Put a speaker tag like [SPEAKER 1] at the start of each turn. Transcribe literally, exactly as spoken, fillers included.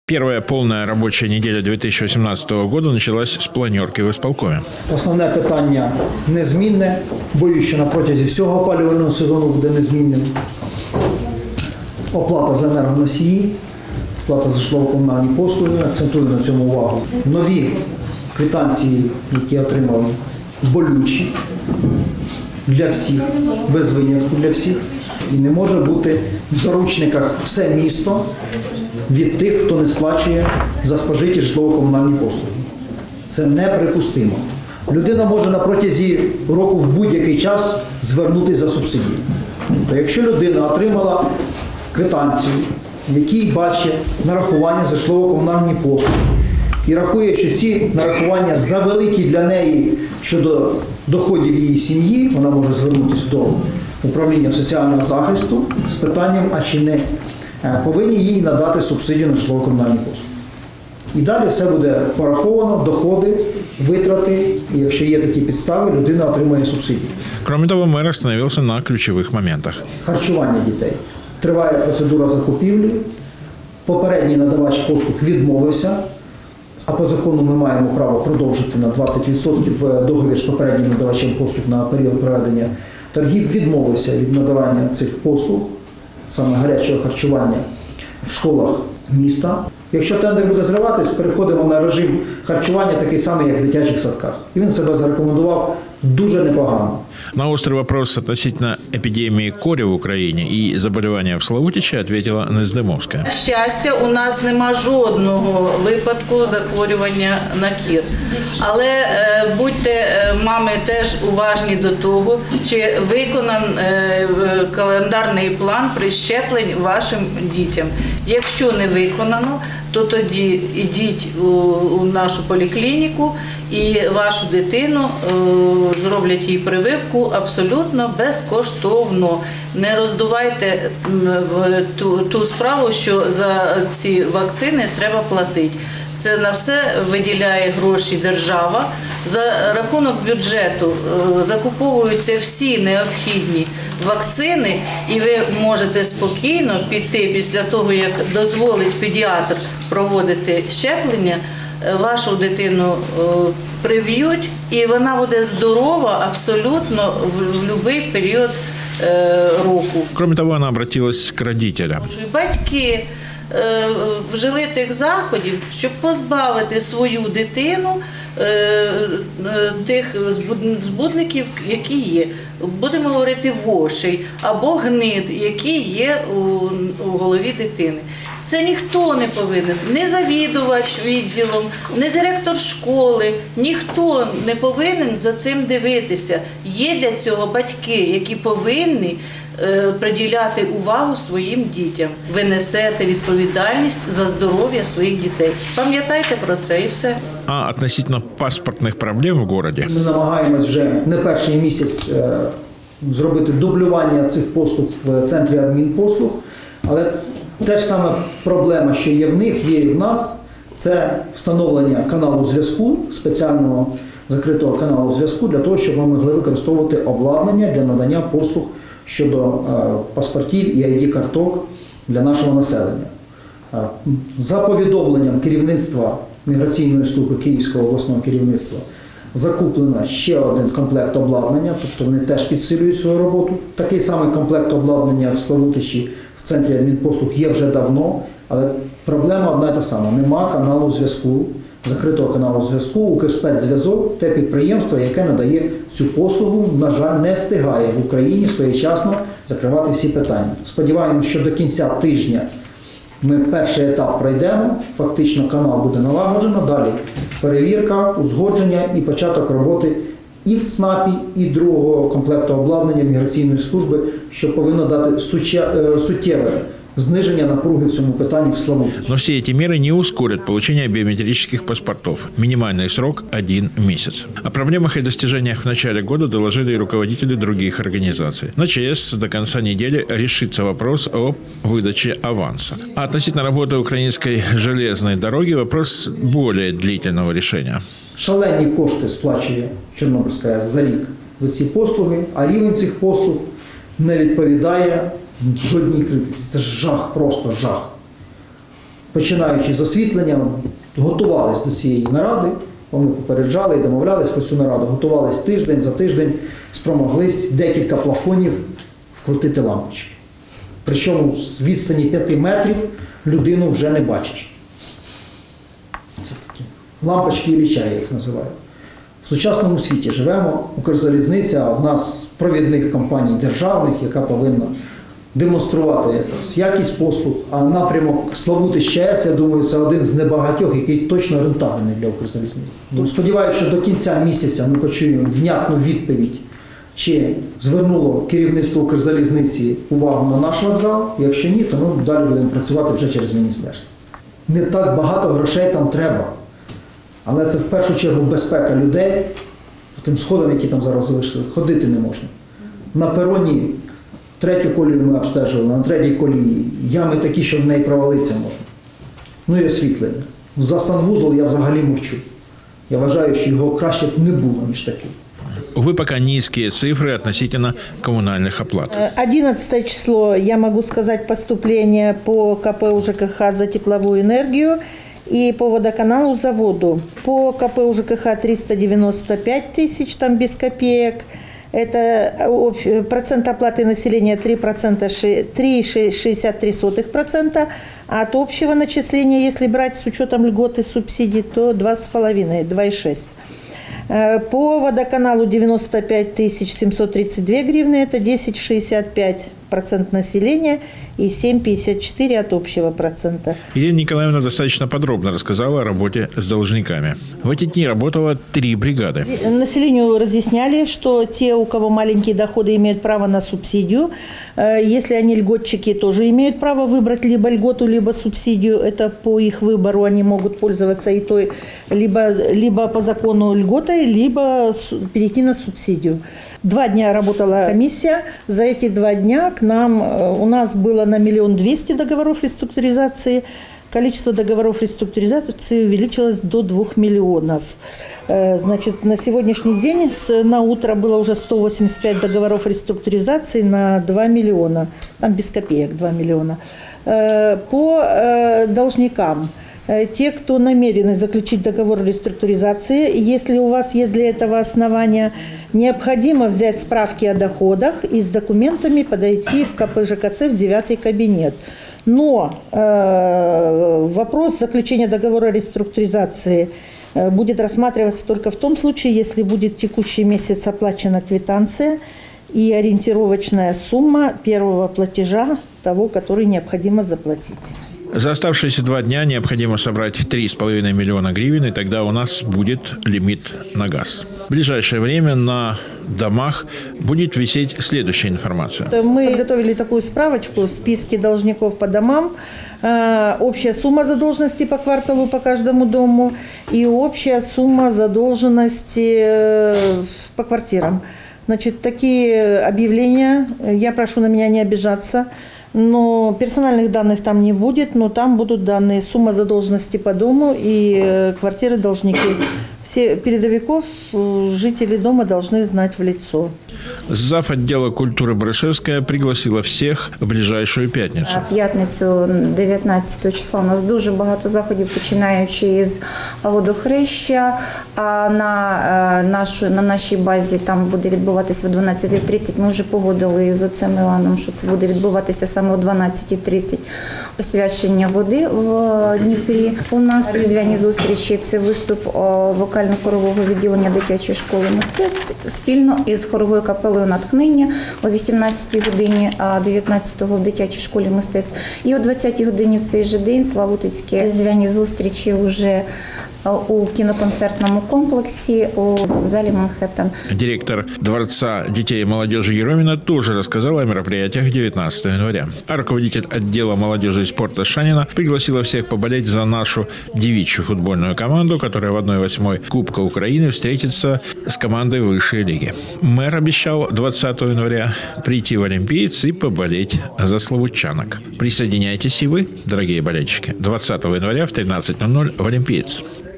[SPEAKER 1] Первая полная рабочая неделя две тысячи восемнадцатого года началась с планерки в исполкоме.
[SPEAKER 2] Основне питання незмінне. Боюсь, що на протязі всього опалювального сезону буде незмінним. Оплата за енергоносії, оплата за житлово-комунальні послуги. Акцентую на цьому увагу. Нові квитанції, які отримали, болючі для всіх, без винятку для всіх. І не може бути в заручниках все місто від тих, хто не сплачує за спожиті житлово-комунальні послуги. Це неприпустимо. Людина може на протязі року в будь-який час звернутися за субсидію. Тобто, якщо людина отримала квитанцію, в якій бачить нарахування за житлово-комунальні послуги, і рахує, що ці нарахування завеликі для неї щодо доходів її сім'ї, вона може звернутися до управління соціального захисту з питанням, а чи не повинні їй надати субсидію на житлово-комунальні послуги. І далі все буде пораховано, доходи, витрати, і якщо є такі підстави, людина отримує субсидію.
[SPEAKER 1] Кроме того, мэр остановился на ключевых моментах.
[SPEAKER 2] Харчування дітей. Триває процедура закупівлі, попередній надавач послуг відмовився, а по закону ми маємо право продовжити на двадцять відсотків договір з попереднім надавачем послуг на період проведення торгів, відмовився від надавання цих послуг, саме гарячого харчування в школах міста. Якщо тендер буде зриватись, переходимо на режим харчування такий самий, як в дитячих садках. І він себе зарекомендував дуже непогано.
[SPEAKER 1] На острый вопрос относительно эпидемии кори в Украине и заболевания в Славутичі ответила Нездимовська.
[SPEAKER 3] На щастя, у нас нема жодного випадку захворювання на кір. Але е, будьте, е, мами, теж уважні до того, чи виконан е, календарний план прищеплень вашим дітям. Якщо не виконано, то тоді йдіть у, у нашу поліклініку і вашу дитину е, зроблять їй прививку абсолютно безкоштовно. Не роздувайте ту, ту справу, що за ці вакцини треба платити. Це на все виділяє гроші держава. За рахунок бюджету закуповуються всі необхідні вакцини, і ви можете спокійно піти після того, як дозволить педіатр проводити щеплення, вашу дитину прив'ють, і вона буде здорова абсолютно в будь-який період року.
[SPEAKER 1] Кроме того, она обратилась к родителям.
[SPEAKER 3] Батьки вжили тих заходів, щоб позбавити свою дитину тих збудників, які є. Будемо говорити вошей або гнид, які є у голові дитини. Це ніхто не повинен, не завідувач відділом, не директор школи, ніхто не повинен за цим дивитися. Є для цього батьки, які повинні приділяти увагу своїм дітям. Ви несете відповідальність за здоров'я своїх дітей. Пам'ятайте про це і все.
[SPEAKER 1] А относительно паспортних проблем в місті?
[SPEAKER 2] Ми намагаємось вже не перший місяць зробити дублювання цих послуг в центрі адмінпослуг, але те ж саме проблема, що є в них, є і в нас, це встановлення каналу зв'язку, спеціального закритого каналу зв'язку, для того, щоб ми могли використовувати обладнання для надання послуг щодо паспортів і ай ді-карток для нашого населення. За повідомленням керівництва міграційної служби Київського обласного керівництва закуплено ще один комплект обладнання, тобто вони теж підсилюють свою роботу. Такий самий комплект обладнання в Славутичі в центрі адмінпослуг є вже давно, але проблема одна і та сама. Нема каналу зв'язку, закритого каналу зв'язку. Укрспецзв'язок – те підприємство, яке надає цю послугу, на жаль, не встигає в Україні своєчасно закривати всі питання. Сподіваємося, що до кінця тижня ми перший етап пройдемо, фактично канал буде налагоджено, далі перевірка, узгодження і початок роботи і в ЦНАПі, і другого комплекту обладнання міграційної служби, що повинно дати суттєве зниження напруги в цьому питанні в Славутичі.
[SPEAKER 1] Но все эти меры не ускорят получение биометрических паспортов. Минимальный срок – один месяц. О проблемах и достижениях в начале года доложили и руководители других организаций. На ЧС до конца недели решится вопрос о выдаче аванса. А относительно работы украинской железной дороги вопрос более длительного решения.
[SPEAKER 2] Шалені кошти сплачує Чорнобильська АЕС за рік за ці послуги, а рівень цих послуг не відповідає жодній критиці. Це жах, просто жах. починаючи з освітлення, готувалися до цієї наради. Ми попереджали і домовлялись про цю нараду. Готувались тиждень, за тиждень спромоглись декілька плафонів вкрутити лампочки. Причому з відстані п'яти метрів людину вже не бачиш. Це такі лампочки Ілліча, я їх називаю. В сучасному світі живемо. Укрзалізниця – одна з провідних компаній державних, яка повинна демонструвати якість послуг, а напрямок Славутич-ЧАЕС, я думаю, це один з небагатьох, який точно рентабельний для Укрзалізниці. Сподіваюся, що до кінця місяця ми почуємо внятну відповідь, чи звернуло керівництво Укрзалізниці увагу на наш вокзал. Якщо ні, то ми далі будемо працювати вже через міністерство. Не так багато грошей там треба, але це в першу чергу безпека людей, тим сходам, які там зараз залишили, ходити не можна. На пероні третю колію ми обстежували, на третій колії ями такі, що в неї провалитися можна. Ну і освітлення. За санвузол я взагалі мовчу. Я вважаю, що його краще б не було, ніж такий.
[SPEAKER 1] Увы, пока низкие цифры относительно коммунальных оплат.
[SPEAKER 4] одиннадцатое число, я могу сказать, поступление по КП УЖКХ за тепловую энергию и по водоканалу за воду. По КП УЖКХ триста девяносто пять тысяч, там без копеек. Это процент оплаты населения три целых шестьдесят три сотых процента, а от общего начисления, если брать с учетом льгот и субсидий, то два с половиной, два и шесть. По водоканалу девяносто пять тысяч семьсот тридцать две гривны, это десять целых шестьдесят пять процентов населения и семь целых пятьдесят четыре от общего процента.
[SPEAKER 1] Ирина Николаевна достаточно подробно рассказала о работе с должниками. В эти дни работало три бригады.
[SPEAKER 4] Населению разъясняли, что те, у кого маленькие доходы, имеют право на субсидию. Если они льготчики, тоже имеют право выбрать либо льготу, либо субсидию. Это по их выбору они могут пользоваться и той, либо, либо по закону льготой, либо перейти на субсидию. Два дня работала комиссия. За эти два дня к нам, у нас было на миллион двести договоров реструктуризации. Количество договоров реструктуризации увеличилось до двух миллионов. Значит, на сегодняшний день на утро было уже сто восемьдесят пять договоров реструктуризации на два миллиона. Там без копеек два миллиона. По должникам. Те, кто намерены заключить договор реструктуризации, если у вас есть для этого основания, необходимо взять справки о доходах и с документами подойти в КП ЖКЦ в девятый кабинет. Но э, вопрос заключения договора реструктуризации э, будет рассматриваться только в том случае, если будет текущий месяц оплачена квитанция и ориентировочная сумма первого платежа, того, который необходимо заплатить.
[SPEAKER 1] За оставшиеся два дня необходимо собрать три с половиной миллиона гривен, и тогда у нас будет лимит на газ. В ближайшее время на домах будет висеть следующая информация.
[SPEAKER 4] Мы готовили такую справочку, списки должников по домам, общая сумма задолженности по кварталу по каждому дому и общая сумма задолженности по квартирам. Значит, такие объявления, я прошу на меня не обижаться, но персональных данных там не будет, но там будут данные сумма задолженности по дому и квартиры должники. Все передовиков жители дома должны знать в лицо.
[SPEAKER 1] Зав. Отдела культуры Баришевская пригласила всіх в ближайшую п'ятницю.
[SPEAKER 5] П'ятницю дев'ятнадцятого числа у нас дуже багато заходів, починаючи із водохреща. А на, нашу, на нашій базі там буде відбуватися о дванадцятій тридцять. Ми вже погодили з отцем Іваном, що це буде відбуватися саме о дванадцятій тридцять освячення води в Дніпрі. У нас різдвяні зустрічі, це виступ вокально-хорового відділення дитячої школи мистецтв спільно із хоровою капелою «Натхнення» о вісімнадцятій годині, а дев'ятнадцятого в дитячій школі мистецтв. І о двадцятій годині в цей же день славутицькі різдвяні зустрічі вже у киноконцертном комплексе в зале Манхэттен.
[SPEAKER 1] Директор Дворца детей и молодежи Еромина тоже рассказала о мероприятиях девятнадцатого января. А руководитель отдела молодежи и спорта Шанина пригласила всех поболеть за нашу девичью футбольную команду, которая в одной восьмой Кубка Украины встретится с командой высшей лиги. Мэр обещал двадцатого января прийти в Олимпиец и поболеть за славутчанок. Присоединяйтесь и вы, дорогие болельщики, двадцатого января в тринадцать ноль ноль в Олимпиец.